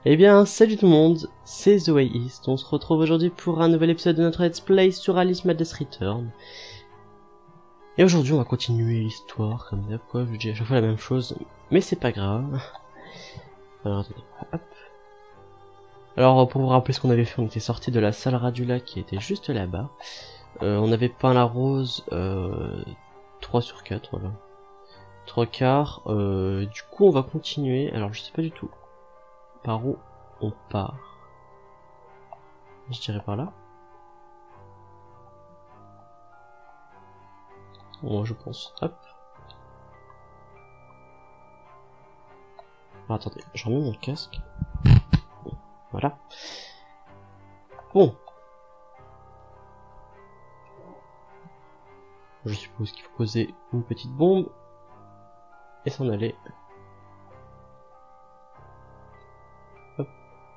Eh bien, salut tout le monde, c'est The Way East. On se retrouve aujourd'hui pour un nouvel épisode de notre Let's Play sur Alice Madness Return. Et aujourd'hui, on va continuer l'histoire, comme d'hab, quoi. Je dis à chaque fois la même chose, mais c'est pas grave. Alors, attendez, hop. Alors, pour vous rappeler ce qu'on avait fait, on était sorti de la salle Radula qui était juste là-bas. On avait peint la rose 3 sur 4, voilà. 3 quarts. Du coup, on va continuer. Alors, je sais pas du tout par où on part. Je dirais par là. Moi, je pense. Hop. Alors, attendez, je remets mon casque. Voilà. Bon. Je suppose qu'il faut poser une petite bombe et s'en aller. Hop.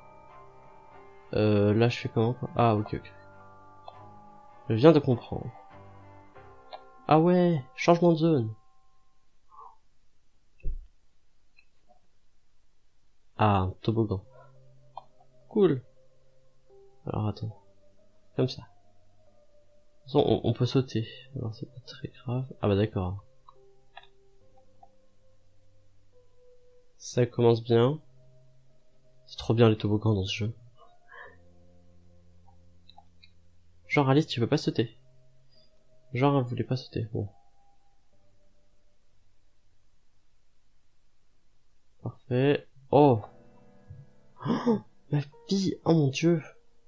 Là, je fais comment, quoi? Ah, ok, ok. Je viens de comprendre. Ah ouais, changement de zone. Ah, un toboggan. Cool. Alors, attends. Comme ça. De toute façon, on peut sauter. Alors, c'est pas très grave. Ah bah d'accord. Ça commence bien. C'est trop bien les toboggans dans ce jeu. Genre Alice, tu veux pas sauter. Genre elle voulait pas sauter. Bon. Parfait. Oh, oh ma fille. Oh mon dieu.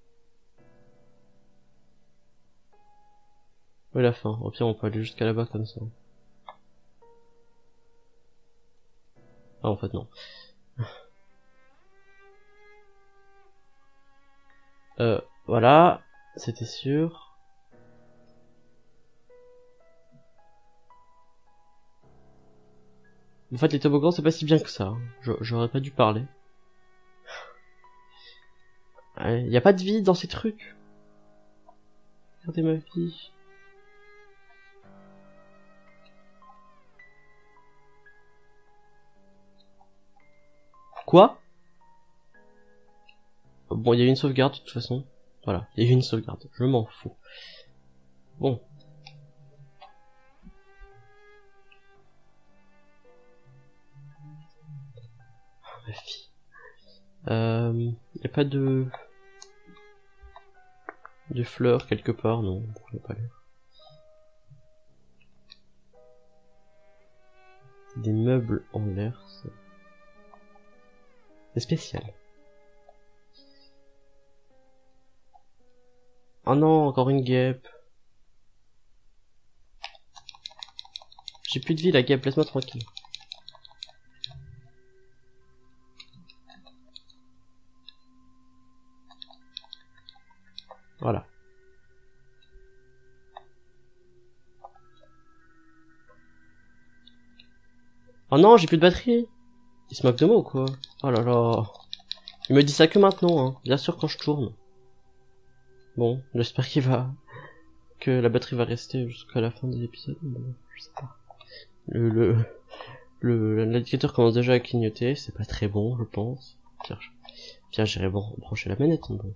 Ouais, la fin. Au pire, on peut aller jusqu'à là-bas comme ça. Ah, en fait, non. Voilà. C'était sûr. En fait, les toboggans, c'est pas si bien que ça. Hein. J'aurais pas dû parler. Y a pas de vie dans ces trucs. Regardez ma fille. Quoi? Bon, il y a eu une sauvegarde de toute façon. Voilà, il y a eu une sauvegarde. Je m'en fous. Bon. Oh, ma fille. Y a pas de fleurs quelque part, non, on pourrait pas aller. Des meubles en l'air, c'est spécial. Oh non, encore une guêpe. J'ai plus de vie, la guêpe, laisse-moi tranquille. Voilà. Oh non, j'ai plus de batterie. Il se moque de moi ou quoi? Oh là là. Il me dit ça que maintenant, hein. Bien sûr quand je tourne. Bon, j'espère que la batterie va rester jusqu'à la fin des épisodes. Bon, je sais pas. L'indicateur commence déjà à clignoter, c'est pas très bon, je pense. Tiens, j'irai brancher la manette. Bon.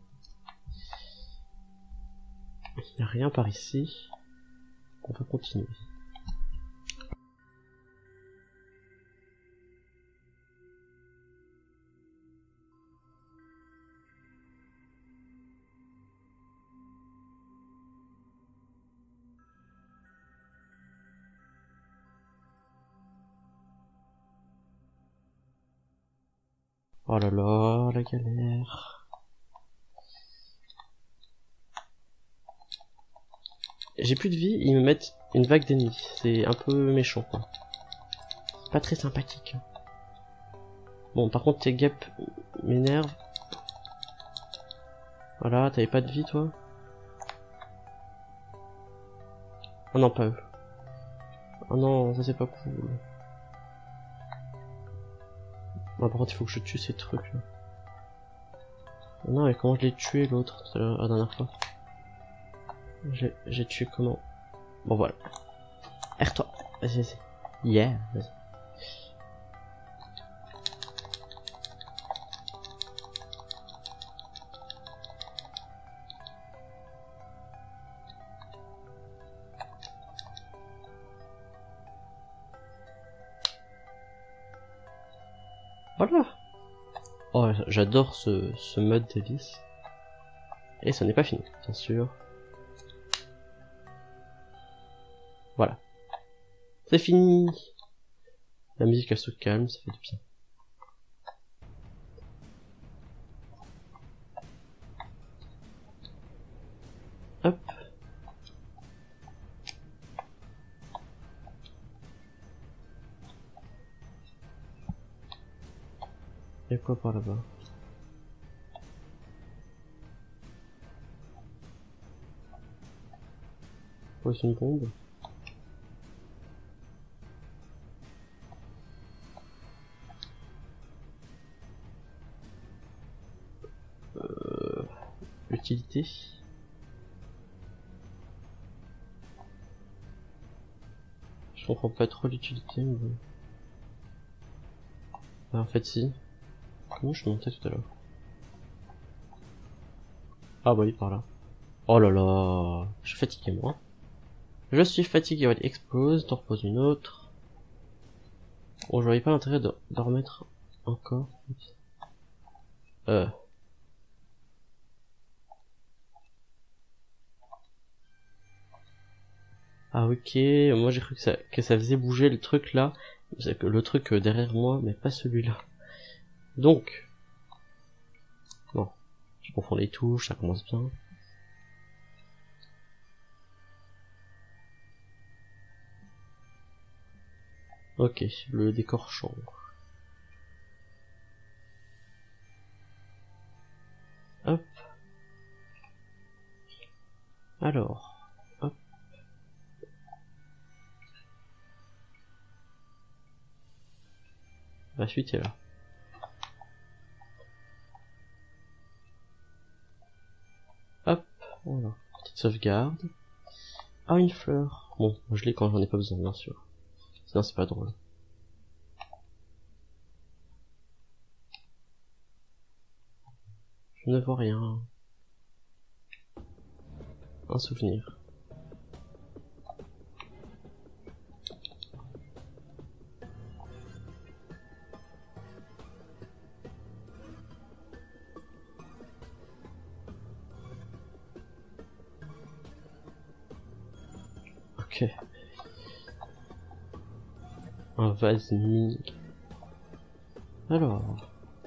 Il n'y a rien par ici. On va continuer. Oh là là, la galère. J'ai plus de vie, ils me mettent une vague d'ennemis. C'est un peu méchant, quoi. Pas très sympathique. Bon, par contre, tes guêpes m'énervent. Voilà, t'avais pas de vie, toi? Oh non, pas eux. Oh non, ça c'est pas cool. Bon, par contre, il faut que je tue ces trucs, là. Oh non, mais comment je l'ai tué, l'autre, la dernière fois? J'ai tué comment? Bon, voilà. Erre-toi. Vas-y, vas-y. Yeah, vas-y. Voilà. Oh, j'adore ce mode d'Alice. Et ça n'est pas fini, bien sûr. Voilà. C'est fini. La musique elle se calme, ça fait du bien. Hop. Et quoi par là-bas? Pose une bombe. Utilité. Je comprends pas trop l'utilité, mais bon. Ah, en fait si. Comment je suis monté tout à l'heure? Ah bah oui, par là. Oh là là, je suis fatigué moi. Je suis fatigué, ouais, explose, t'en repose une autre. Bon, je voyais pas l'intérêt de remettre encore. Ah ok, moi j'ai cru que ça faisait bouger le truc là. Le truc derrière moi, mais pas celui-là. Donc, bon, je confonds les touches, ça commence bien. Ok, le décor change. Hop. Alors, hop. La suite est là. Hop, voilà. Petite sauvegarde. Ah, une fleur. Bon, je l'ai quand j'en ai pas besoin, bien sûr. Sinon c'est pas drôle. Je ne vois rien. Un souvenir. Ok. Un vase mini. Alors.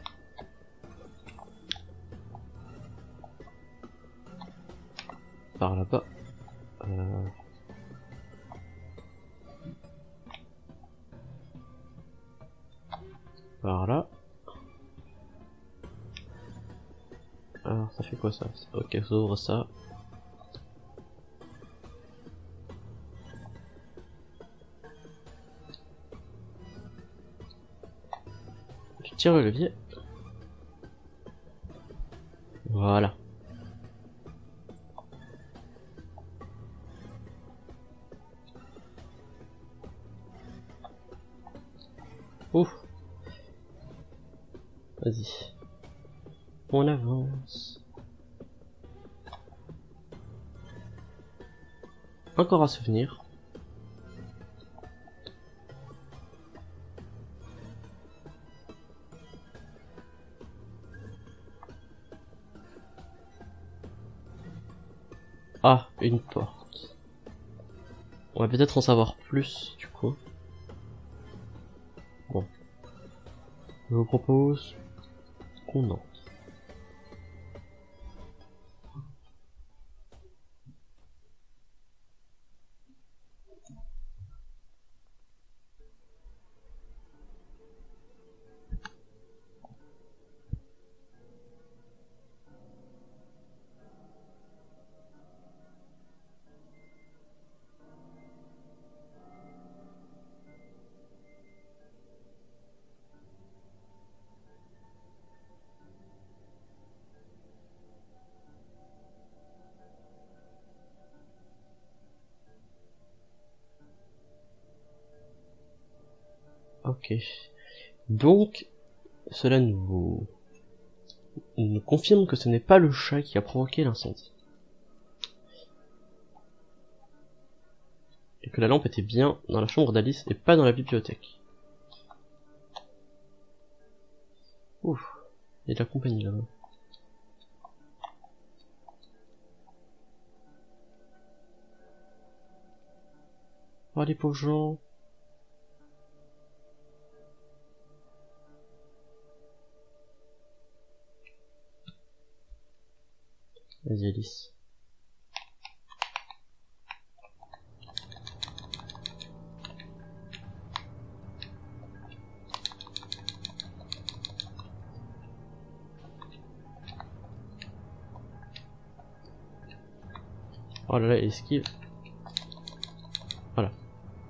Par là-bas. Par là. Alors ça fait quoi ça? Ok, ça ouvre ça. Tu tires le levier. Voilà. Ouf. Vas-y. On avance. Encore un souvenir. Ah, une porte. On va peut-être en savoir plus, du coup. Bon. Je vous propose qu'on entre. Ok. Donc, cela nous confirme que ce n'est pas le chat qui a provoqué l'incendie. Et que la lampe était bien dans la chambre d'Alice et pas dans la bibliothèque. Ouf, il y a de la compagnie là-bas. Oh les pauvres gens. Vas-y Alice. Oh là là, esquive. Voilà.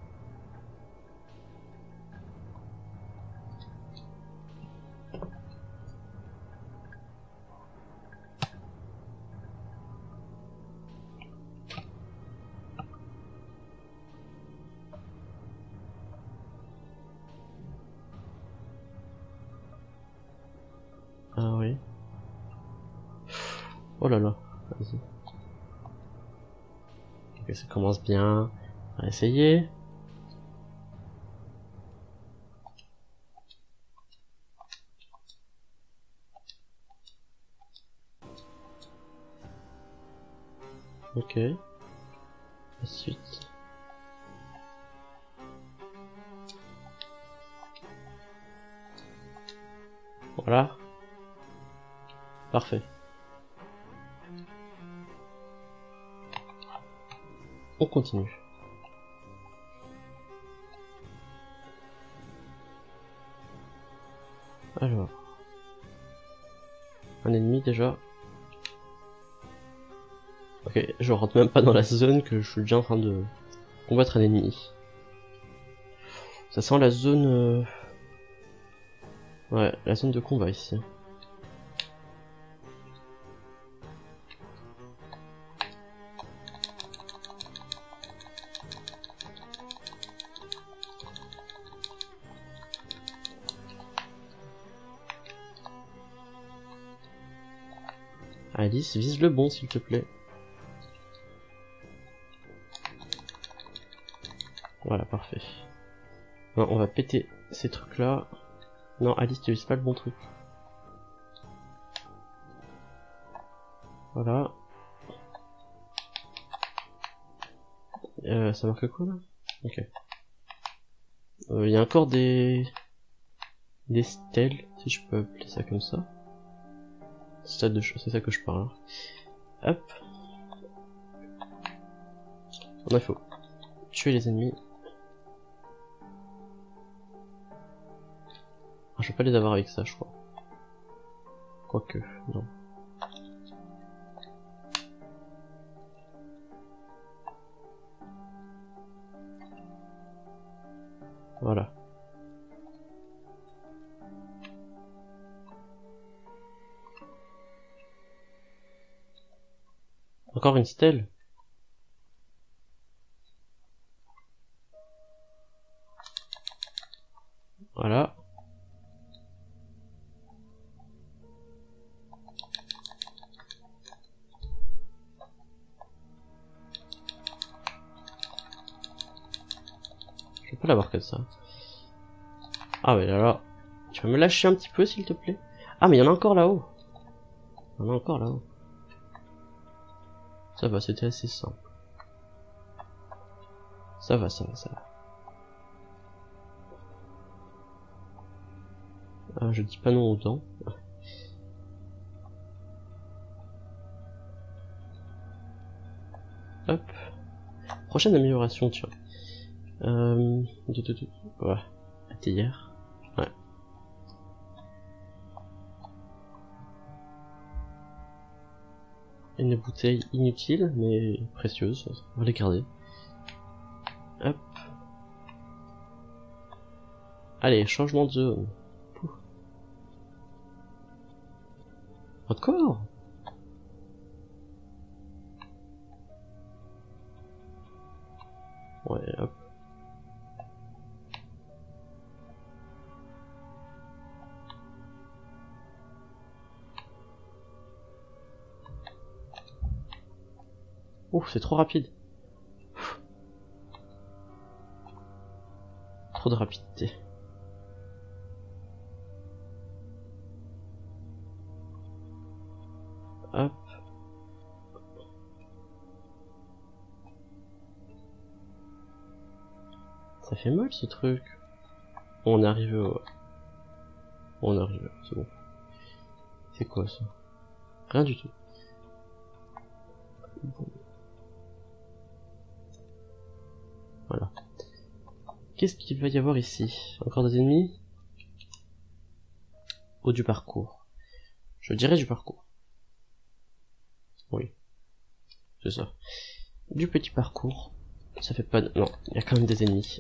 Ah oui. Oh là là. Vas-y. Ok, ça commence bien. On va essayer. Ok. Ensuite. Voilà. Parfait. On continue. Alors. Un ennemi déjà. Ok, je rentre même pas dans la zone que je suis déjà en train de combattre un ennemi. Ça sent la zone... Ouais, la zone de combat ici. Alice, vise le bon s'il te plaît. Voilà, parfait. Non, on va péter ces trucs là. Non, Alice, tu vises pas le bon truc. Voilà. Ça marque quoi là? Ok. Il y a encore des stèles, si je peux appeler ça comme ça. C'est ça que je parle. Hop. On a faut tuer les ennemis. Ah, je vais pas les avoir avec ça, je crois. Quoique, non. Voilà. Encore une stèle. Voilà. Je vais pas l'avoir que ça. Ah ouais, là. Tu vas me lâcher un petit peu s'il te plaît? Ah mais il y en a encore là-haut. Il y en a encore là-haut. Ça va, c'était assez simple. Ça va, ça va, ça va. Ah, je dis pas non autant. Hop. Prochaine amélioration, tiens. Ouais. Hier. Ouais. Une bouteille inutile, mais précieuse. On va les garder. Hop. Allez, changement de zone. Pouf. Encore? Ouais, hop. Ouf, c'est trop rapide. Trop de rapidité. Ça fait mal ce truc. On est arrivé au... On est arrivé, c'est bon. C'est quoi ça? Rien du tout. Bon. Voilà. Qu'est-ce qu'il va y avoir ici? Encore des ennemis? Ou du parcours? Je dirais du parcours. Oui. C'est ça. Du petit parcours. Ça fait pas de... Non, il y a quand même des ennemis.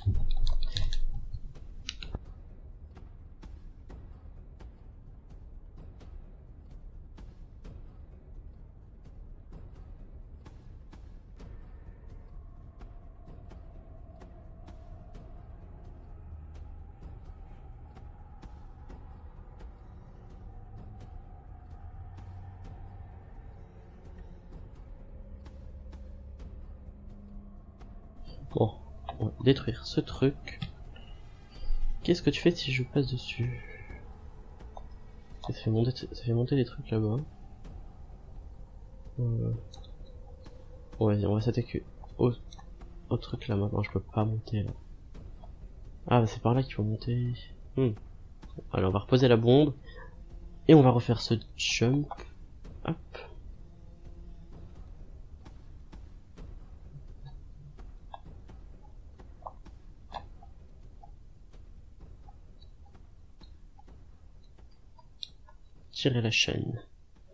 Bon, on va détruire ce truc. Qu'est-ce que tu fais si je passe dessus? Ça fait monter des trucs là-bas. Ouais, on va s'attaquer au truc là maintenant. Je peux pas monter là. Ah, bah c'est par là qu'il faut monter. Alors on va reposer la bombe. Et on va refaire ce jump. Hop. Tirer la chaîne.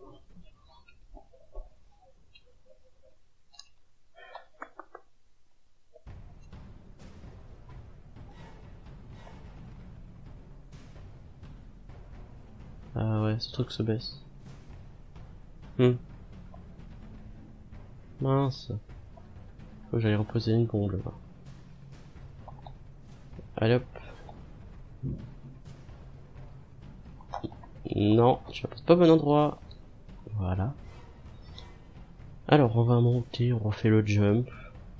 Ah ouais, ce truc se baisse. Mince. Faut que j'aille reposer une bombe là. Allez hop. Non, je la pose pas au bon endroit. Voilà. Alors on va monter, on refait le jump.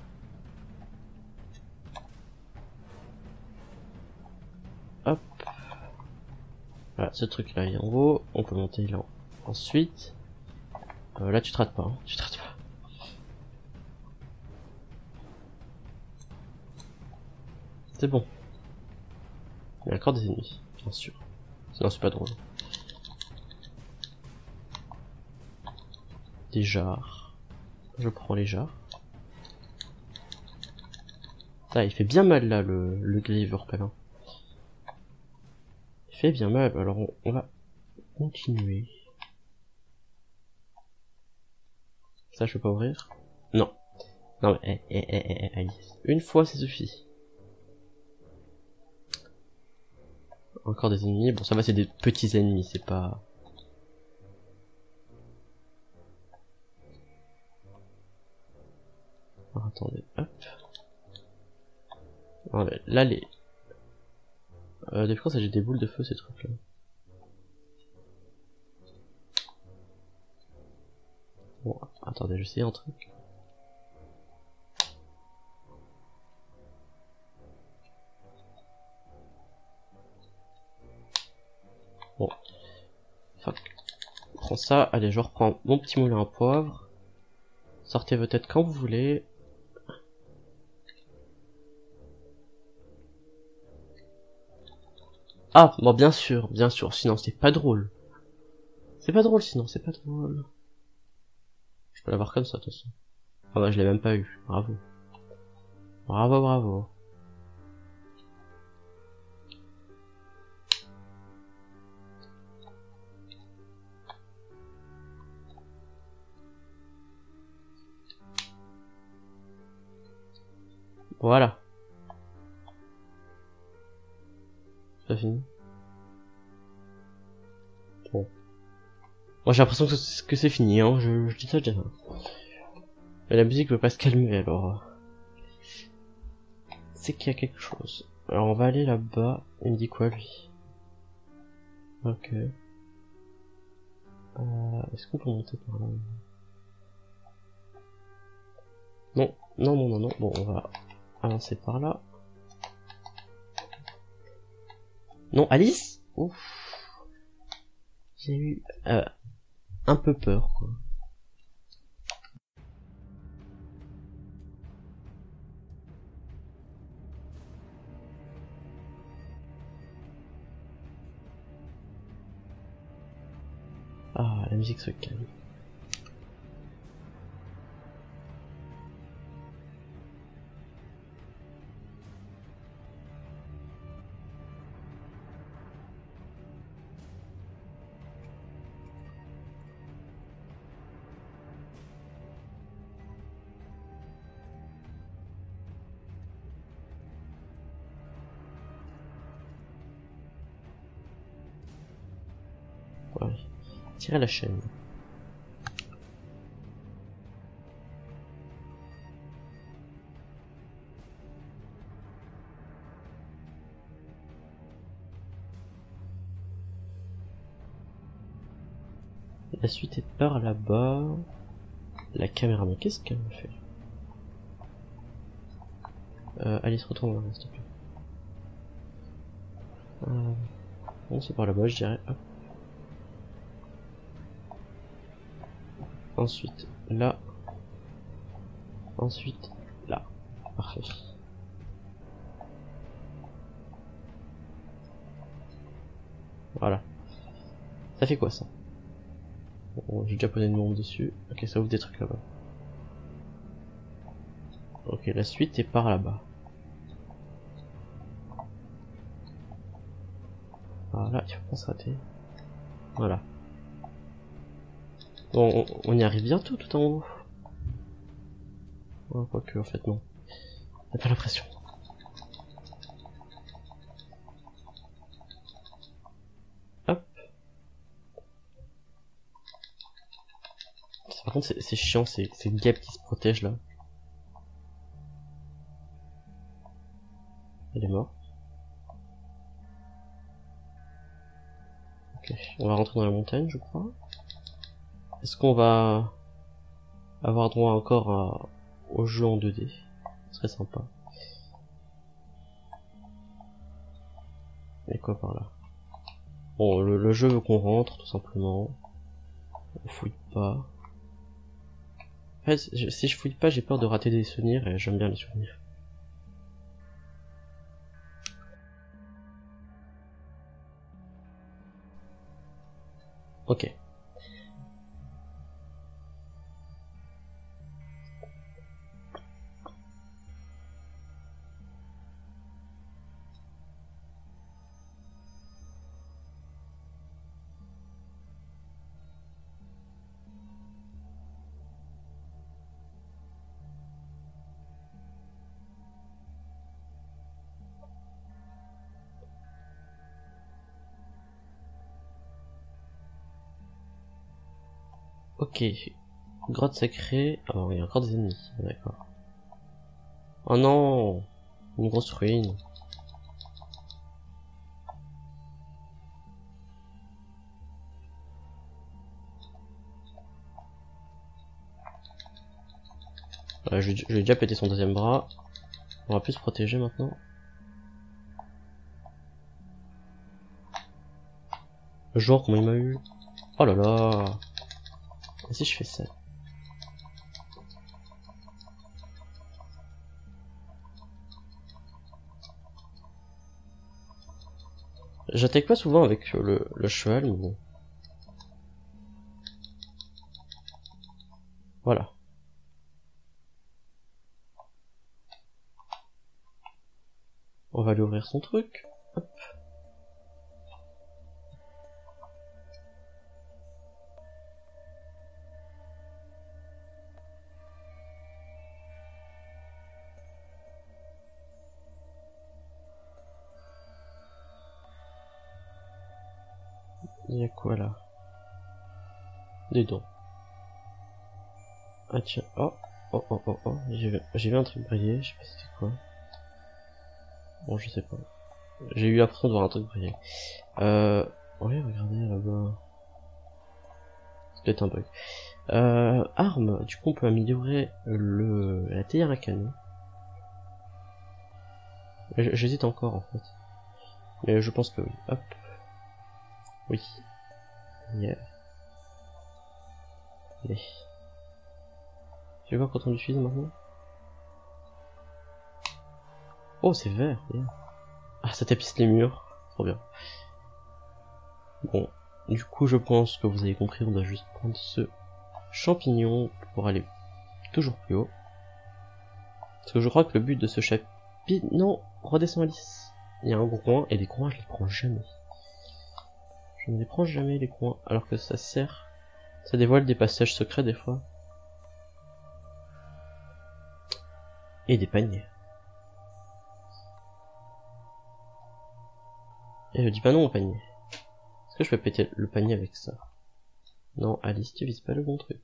Hop. Voilà, ce truc là est en haut, on peut monter là. Ensuite, là tu te rates pas, hein. Tu te rates pas. C'est bon. Il y a encore des ennemis, bien sûr. Sinon c'est pas drôle. Des jarres. Je prends les jarres. Ça, il fait bien mal là le glaive repellent. Il fait bien mal, alors on va continuer. Ça je peux pas ouvrir? Non. Non mais Alice. Une fois ça suffit. Encore des ennemis. Bon ça va, c'est des petits ennemis, c'est pas... Alors, attendez, hop. Ah, là les... des fois ça j'ai des boules de feu ces trucs là. Bon, attendez, je sais un truc. Bon. Fuck. Prends ça, allez je reprends mon petit moulin à poivre. Sortez vos têtes quand vous voulez. Ah, bon bien sûr, sinon c'est pas drôle. C'est pas drôle sinon, c'est pas drôle. Je peux l'avoir comme ça de toute façon. Ah bah je l'ai même pas eu, bravo. Bravo, bravo. Voilà. C'est fini. Bon. Moi j'ai l'impression que c'est fini, hein. Je dis ça déjà. Mais la musique veut pas se calmer alors. C'est qu'il y a quelque chose. Alors on va aller là-bas. Il me dit quoi lui? Ok. Est-ce qu'on peut monter par là? Non, non, non, non, non. Bon, on va avancer par là. Non, Alice? Ouf. J'ai eu un peu peur, quoi. musique se calme. Ouais. Tirer la chaîne. La suite est par là-bas. La caméra, mais qu'est-ce qu'elle me fait? Alice, retourne là, s'il te plaît. Bon, c'est par là-bas, je dirais. Hop. Ensuite, là. Ensuite, là. Parfait. Voilà. Ça fait quoi, ça? Bon, j'ai déjà posé une bombe dessus. Ok, ça ouvre des trucs là-bas. Ok, la suite est par là-bas. Voilà, il faut pas se rater. Voilà. Bon, on y arrive bientôt tout en haut. Oh, quoique, en fait, non. Y'a pas l'impression. Hop. Par contre, c'est chiant, c'est une guêpe qui se protège là. Elle est morte. Ok, on va rentrer dans la montagne, je crois. Est-ce qu'on va avoir droit encore au jeu en 2D? Ce serait sympa. Et quoi par là? Bon, le jeu veut qu'on rentre, tout simplement. On fouille pas. En fait, si je fouille pas, j'ai peur de rater des souvenirs, et j'aime bien les souvenirs. Ok. Ok. Grotte sacrée. Oh, il y a encore des ennemis. D'accord. Oh non! Une grosse ruine. Je vais déjà péter son deuxième bras. On va plus se protéger maintenant. Le joueur, comment il m'a eu? Oh là là! Et si je fais ça? J'attaque pas souvent avec le cheval, mais bon. Voilà. On va lui ouvrir son truc. Hop. Il y a quoi là? Des dents. Ah tiens, oh, oh, oh, oh, oh, j'ai vu un truc briller, je sais pas c'était quoi. Bon, je sais pas. J'ai eu l'impression de voir un truc briller. Ouais, regardez là-bas. C'est peut-être un bug. Arme, du coup on peut améliorer la théière à canon. J'hésite encore en fait. Mais je pense que oui. Hop. Oui. Yeah. Allez. Tu vois quand on l'utilise maintenant? Oh, c'est vert, bien. Ah, ça tapisse les murs. Trop bien. Bon. Du coup, je pense que vous avez compris, on doit juste prendre ce champignon pour aller toujours plus haut. Parce que je crois que le but de ce chapitre... Non, redescends Alice. Il y a un groin, et les groins, je les prends jamais. Je ne les prends jamais, les groins, alors que ça sert... Ça dévoile des passages secrets, des fois. Et des paniers. Et je dis pas non au panier. Est-ce que je peux péter le panier avec ça? Non, Alice, tu vises pas le bon truc.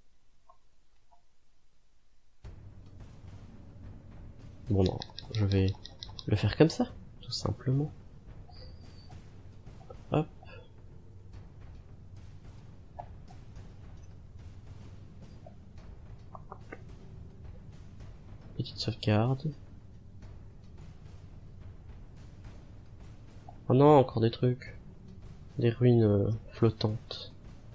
Bon non, je vais le faire comme ça, tout simplement. Hop. Petite sauvegarde. Oh non, encore des trucs. Des ruines flottantes.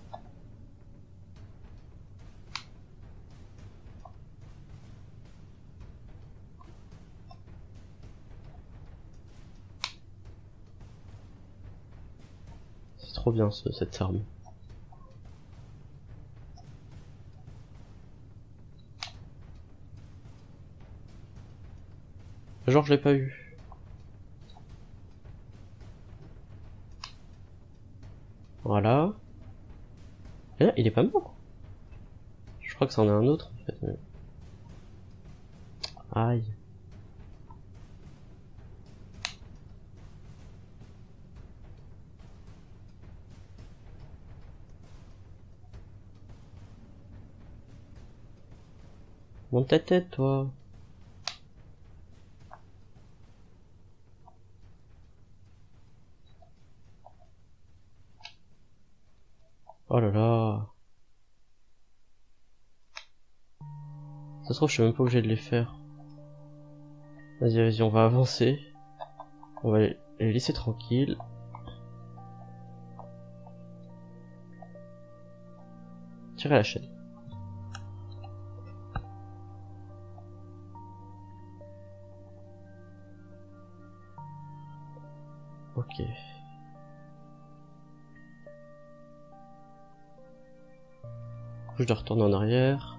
C'est trop bien cette arme. Genre je l'ai pas eu. Voilà. Et là, il est pas mort. Je crois que c'en est un autre en fait. Mais... Aïe. Monte ta tête, toi. Oh là là. Ça se trouve, je suis même pas obligé de les faire. Vas-y, vas-y, on va avancer. On va les laisser tranquilles. Tirer la chaîne. Ok. Je dois retourner en arrière.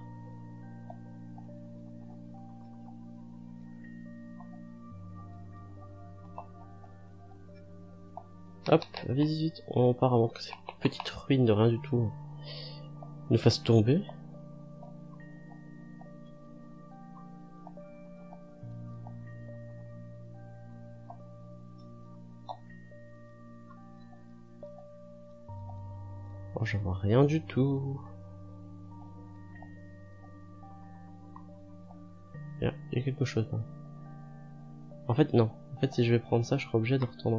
Hop, vite, vite, on part avant que ces petites ruines de rien du tout nous fassent tomber. Oh, je vois rien du tout. Il y a quelque chose là. En fait, non. En fait, si je vais prendre ça, je serai obligé de retourner.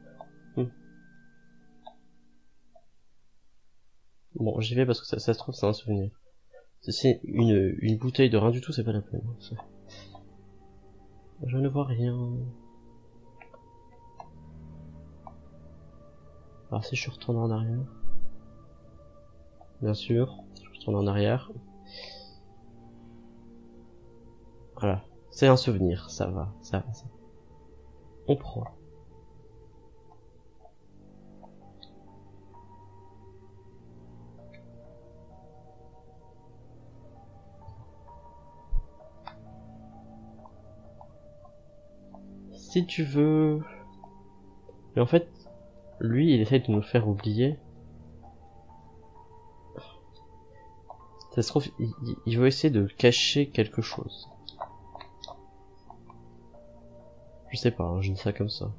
Bon, j'y vais parce que ça se trouve, c'est un souvenir. Si c'est une bouteille de rien du tout, c'est pas la peine. Je ne vois rien. Alors si je retourne en arrière. Bien sûr, je retourne en arrière. Voilà, c'est un souvenir, ça va, ça va, ça va. On prend. Si tu veux... Mais en fait, lui, il essaye de nous faire oublier. Ça se trouve, il veut essayer de cacher quelque chose. Je sais pas, hein, je dis ça comme ça.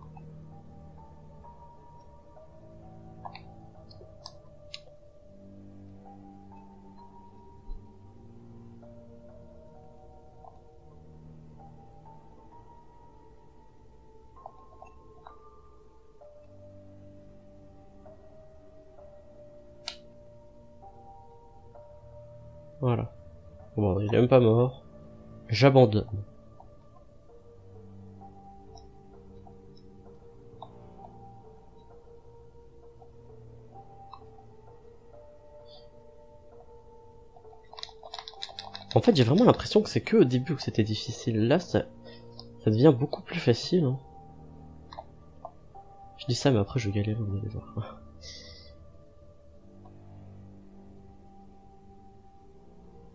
Voilà. Bon, il est même pas mort. J'abandonne. En fait, j'ai vraiment l'impression que c'est que au début que c'était difficile. Là, ça devient beaucoup plus facile. Hein. Je dis ça, mais après je galère, vous allez voir.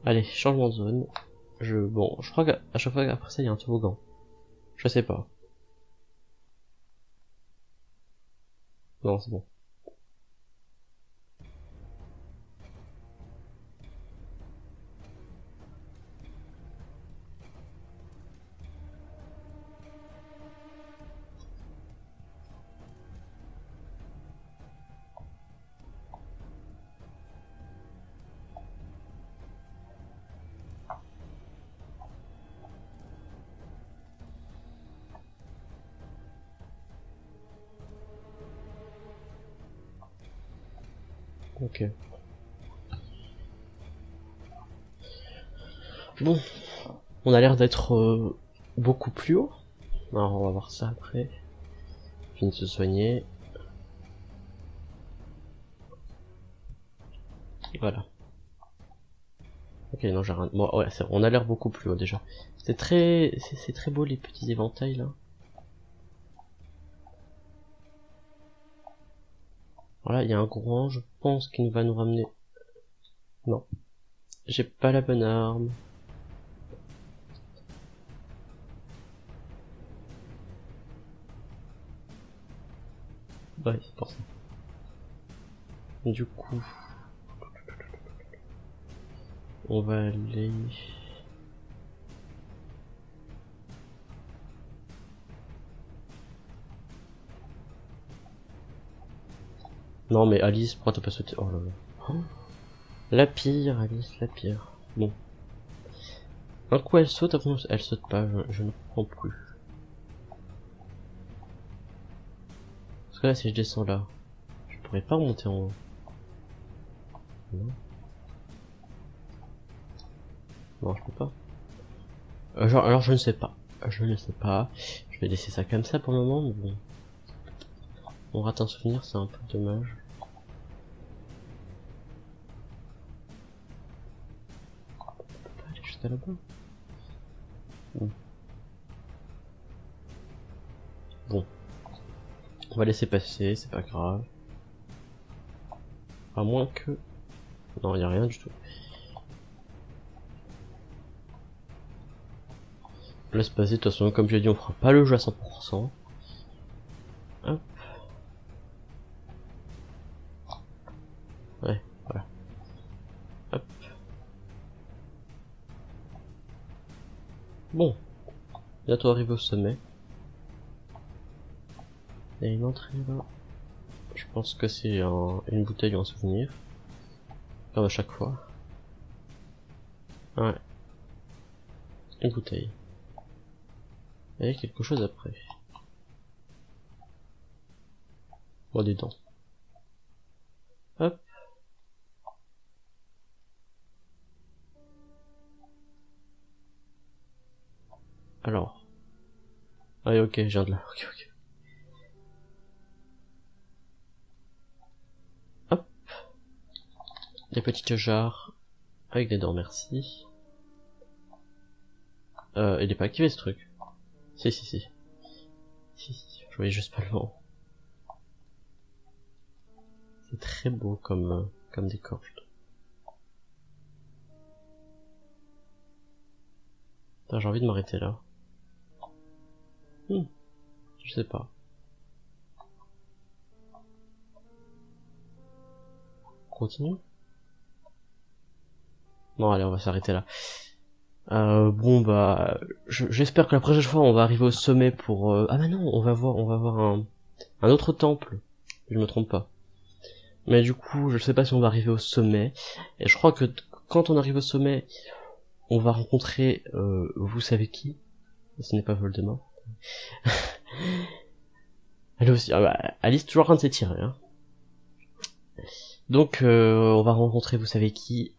Allez, changement de zone. Bon, je crois qu'à chaque fois après ça, il y a un toboggan. Je sais pas. Non, c'est bon. Ok. Bon, on a l'air d'être beaucoup plus haut. Alors on va voir ça après. Fini de se soigner. Voilà. Ok, non, j'ai rien. Bon, ouais, on a l'air beaucoup plus haut déjà. C'est très beau les petits éventails là. Voilà, il y a un gros, je pense qu'il va nous ramener. Non, j'ai pas la bonne arme. Ouais, c'est pour ça. Du coup, on va aller. Non mais Alice, pourquoi t'as pas sauté? Oh là là. Oh. La pire, Alice, la pire. Bon. Un coup elle saute, après elle saute pas, je ne comprends plus. Parce que là si je descends là, je pourrais pas remonter en haut. Non. Non, je peux pas. Alors je ne sais pas. Je ne sais pas. Je vais laisser ça comme ça pour le moment, mais bon. On rate un souvenir, c'est un peu dommage. On peut pas aller jusqu'à là-bas. Bon. On va laisser passer, c'est pas grave. À moins que... Non, il n'y a rien du tout. Laisse passer, de toute façon, comme je l'ai dit, on fera pas le jeu à 100%. Hop. Ouais, voilà. Hop. Bon. Bientôt arrivé au sommet. Il y a une entrée là. Je pense que c'est une bouteille ou un souvenir. Comme à chaque fois. Ouais. Une bouteille. Et quelque chose après. Bon, des dents. Hop. Alors. Ah ok, je viens de là. Ok, ok. Hop. Des petites jarres. Avec des dents, merci. Il est pas activé ce truc. Si, si, si. Si, je voyais juste pas le vent. C'est très beau comme décor, je trouve. Putain, j'ai envie de m'arrêter là. Je sais pas. Continue. Bon, allez, on va s'arrêter là. Bon bah, j'espère que la prochaine fois on va arriver au sommet pour. Ah bah non, on va voir un autre temple. Je me trompe pas. Mais du coup, je sais pas si on va arriver au sommet. Et je crois que quand on arrive au sommet, on va rencontrer, vous savez qui. Ce n'est pas Voldemort. Elle aussi, Alice toujours en train de s'étirer. Hein. Donc, on va rencontrer vous savez qui.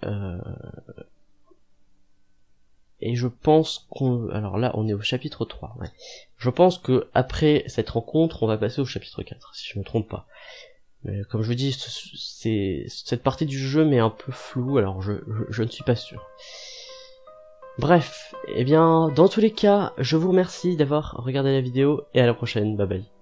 Et je pense qu'on... Alors là, on est au chapitre 3. Ouais. Je pense que après cette rencontre, on va passer au chapitre 4, si je me trompe pas. Mais comme je vous dis, cette partie du jeu m'est un peu floue, alors je ne suis pas sûr. Bref, eh bien, dans tous les cas, je vous remercie d'avoir regardé la vidéo, et à la prochaine, bye bye.